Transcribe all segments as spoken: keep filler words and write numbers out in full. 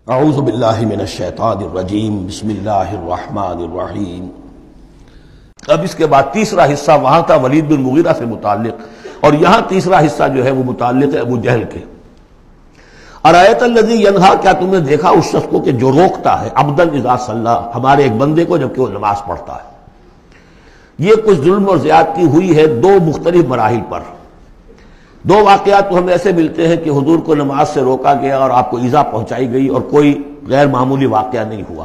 اعوذ باللہ من الشیطان الرجیم بسم اللہ الرحمن الرحیم۔ اب اس کے بعد تیسرا حصہ وہاں تھا ولید بن مغیرہ سے متعلق، اور یہاں تیسرا حصہ جو ہے وہ متعلق ہے ابو جہل کے۔ ارایت الذی ینہا، کیا تم نے دیکھا اس شخص کو کہ جو روکتا ہے، عبدا اذا صلی، ہمارے ایک بندے کو جبکہ وہ نماز پڑھتا ہے۔ یہ کچھ ظلم اور زیادتی ہوئی ہے دو مختلف مراحل پر۔ دو واقعات تو ہمیں ایسے ملتے ہیں کہ حضور کو نماز سے روکا گیا اور آپ کو ایذا پہنچائی گئی اور کوئی غیر معمولی واقعہ نہیں ہوا۔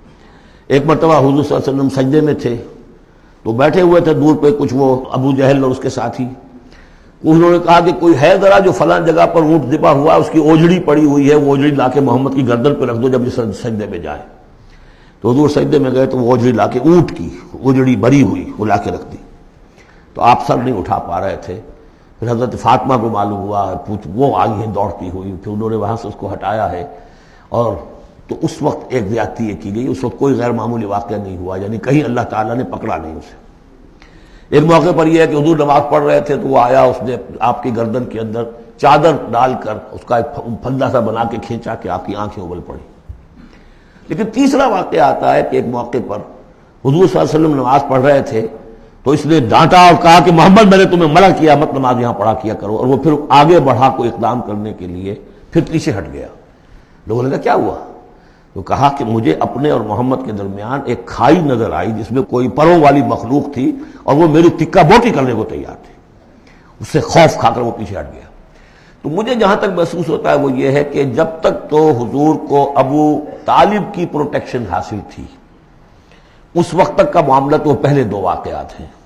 ایک مرتبہ حضور صلی اللہ علیہ وسلم سجدے میں تھے تو بیٹھے ہوئے تھے دور پہ کچھ وہ ابو جہل اور اس کے ساتھی، انہوں نے کہا کہ کوئی ہے ذرا جو فلاں جگہ پر اونٹ ذبح ہوا، اس کی اوجڑی پڑی ہوئی ہے، وہ اوجڑی لا کے محمد کی گردن پہ رکھ دو جب یہ سجدے میں جائے۔ تو حضور سجدے میں گئے تو وہ اوجڑی لا کے، اونٹ کی اوجڑی بری ہوئی وہ لا کے رکھ دی، تو آپ سر نہیں اٹھا پا رہے تھے۔ پھر حضرت فاطمہ کو معلوم ہوا، وہ آئی ہیں دوڑتی ہوئی، پھر انہوں نے وہاں سے اس کو ہٹایا ہے، اور تو اس وقت ایک زیادتی یہ کی گئی، اس وقت کوئی غیر معمولی واقعہ نہیں ہوا، یعنی کہیں اللہ تعالیٰ نے پکڑا نہیں اسے۔ ایک موقع پر یہ ہے کہ حضور نماز پڑھ رہے تھے تو وہ آیا، اس نے آپ کی گردن کے اندر چادر ڈال کر اس کا ایک پھندا سا بنا کے کھینچا کہ آپ کی آنکھیں ابل پڑی۔ لیکن تیسرا واقعہ آتا ہے کہ ایک موقع پر حضور صلی اللہ علیہ وسلم نماز پڑھ رہے تھے تو اس نے ڈانٹا اور کہا کہ محمد میں نے تمہیں منع کیا مت نماز یہاں پڑھا کیا کرو، اور وہ پھر آگے بڑھا کوئی اقدام کرنے کے لیے پھر پیچھے ہٹ گیا۔ لوگوں نے کہا کیا ہوا؟ تو کہا کہ مجھے اپنے اور محمد کے درمیان ایک کھائی نظر آئی جس میں کوئی پروں والی مخلوق تھی اور وہ میری ٹکا بوٹی کرنے کو تیار تھی، اس سے خوف کھا کر وہ پیچھے ہٹ گیا۔ تو مجھے جہاں تک محسوس ہوتا ہے وہ یہ ہے کہ جب تک تو حضور کو ابو طالب کی پروٹیکشن حاصل تھی، اس وقت تک کا معاملہ تو پہلے دو واقعات ہیں،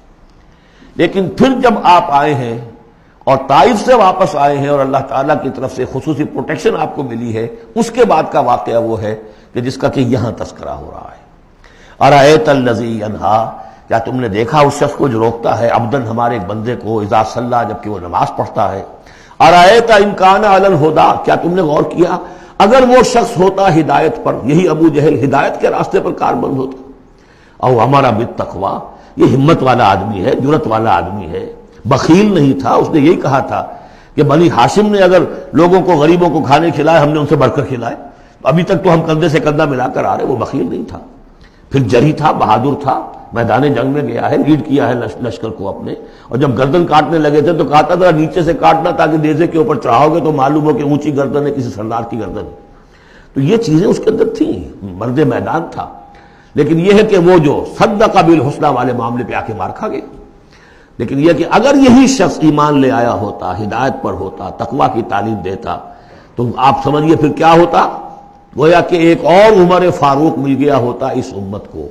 لیکن پھر جب آپ آئے ہیں اور طائف سے واپس آئے ہیں اور اللہ تعالیٰ کی طرف سے خصوصی پروٹیکشن آپ کو ملی ہے، اس کے بعد کا واقعہ وہ ہے کہ جس کا کہ یہاں تذکرہ ہو رہا ہے۔ ارایت الذی ینہا، کیا تم نے دیکھا اس شخص کو جو روکتا ہے، عبدن ہمارے ایک بندے کو، اذا صلی جبکہ وہ نماز پڑھتا ہے۔ ارایت ان کان علی الہدی، کیا تم نے غور کیا اگر وہ شخص ہوتا ہدایت پر، یہی ابو جہل ہدایت کے راستے پر کاربند ہوتا، او ہمارا بالتقوی، یہ ہمت والا آدمی ہے، جرت والا آدمی ہے، بخیل نہیں تھا، اس نے یہی کہا تھا کہ بنی ہاشم نے اگر لوگوں کو غریبوں کو کھانے کھلائے ہم نے ان سے بڑھ کر کھلائے، ابھی تک تو ہم کندھے سے کندھا ملا کر آ رہے، وہ بخیل نہیں تھا۔ پھر جری تھا، بہادر تھا، میدان جنگ میں گیا ہے، لیڈ کیا ہے لشکر کو اپنے، اور جب گردن کاٹنے لگے تھے تو کہتا تھا نیچے سے کاٹنا تاکہ نیزے کے اوپر چڑھاؤ گے تو معلوم ہو کہ اونچی گردن ہے کسی سردار کی گردن ہے۔ تو یہ چیزیں اس کے اندر تھیں، مرد میدان تھا۔ لیکن یہ ہے کہ وہ جو صدق بالحسنی والے معاملے پہ آ کے مار کھا گیا۔ لیکن یہ کہ اگر یہی شخص ایمان لے آیا ہوتا، ہدایت پر ہوتا، تقوی کی تعلیم دیتا، تو آپ سمجھیے پھر کیا ہوتا، گویا کہ ایک اور عمر فاروق مل گیا ہوتا اس امت کو۔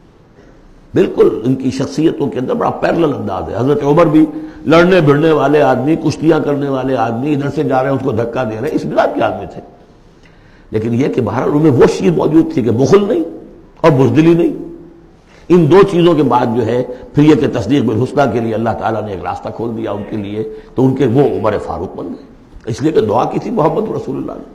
بالکل ان کی شخصیتوں کے اندر بڑا پیرلل انداز ہے۔ حضرت عمر بھی لڑنے بھڑنے والے آدمی، کشتیاں کرنے والے آدمی، ادھر سے جا رہے ہیں اس کو دھکا دے رہے ہیں، اس مزاج کے آدمی تھے۔ لیکن یہ کہ بہرحال ان میں وہ چیز موجود تھی کہ بخل نہیں اور بزدلی نہیں۔ ان دو چیزوں کے بعد جو ہے پھر یہ کہ تصدیق بالحسنی کے لیے اللہ تعالیٰ نے ایک راستہ کھول دیا ان کے لیے، تو ان کے وہ عمر فاروق بن گئے، اس لیے کہ دعا کی تھی محمد رسول اللہ نے۔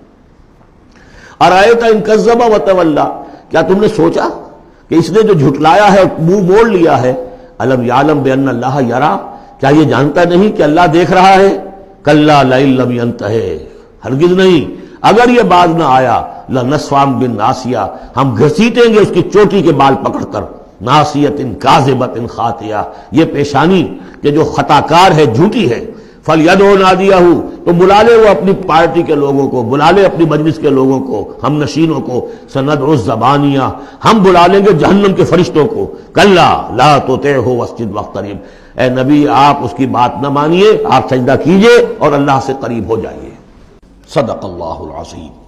ارایت ان کذب وتولی، کیا تم نے سوچا کہ اس نے جو جھٹلایا ہے اور منہ موڑ لیا ہے، الم یعلم بان اللہ یری، کیا یہ جانتا نہیں کہ اللہ دیکھ رہا ہے؟ کلا لئن لم ینتہ، ہرگز نہیں اگر یہ باز نہ آیا، لنصفا بالناصیہ، ہم گھسیٹیں گے اس کی چوٹی کے بال پکڑ کر، ناصیۃ کاذبۃ خاطئہ، یہ پیشانی کہ جو خطا کار ہے، جھوٹی ہے۔ فلیدعو نادیہ، تو بلا لے وہ اپنی پارٹی کے لوگوں کو، بلا لے اپنی مجلس کے لوگوں کو، ہم نشینوں کو، سندعو الزبانیہ، ہم بلا لیں گے جہنم کے فرشتوں کو۔ کلا لا تطعہ واسجد واقترب، اے نبی آپ اس کی بات نہ مانیے، آپ سجدہ کیجئے اور اللہ سے قریب ہو جائیے۔ صدق اللہ العظیم۔